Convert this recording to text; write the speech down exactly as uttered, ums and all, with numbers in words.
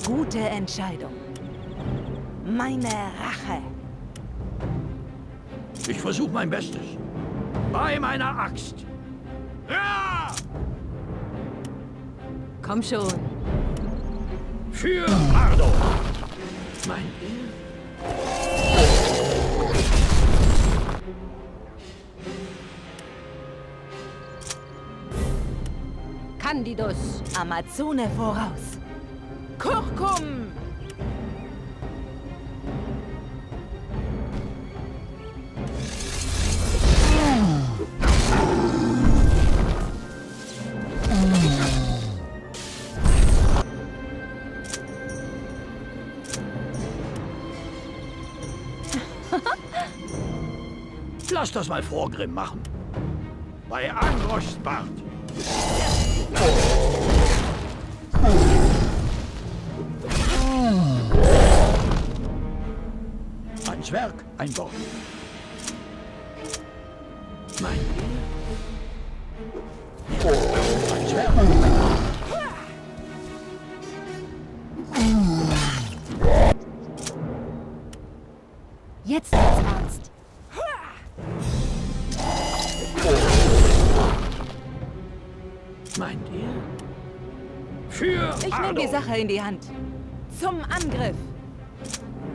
Gute Entscheidung. Meine Rache. Ich versuche mein Bestes. Bei meiner Axt. Ja! Komm schon. Für Ardo. Mein Ehr. Candidus. Amazone voraus. Kurkum. Lass das mal Vorgrimm machen. Bei Angroschs Bart. Ein Zwerg, ein Wort. Mein Ein Zwerg, ein Wort. Jetzt wird's ernst. Meint ihr? Für Ich nehme die Sache in die Hand. Zum Angriff.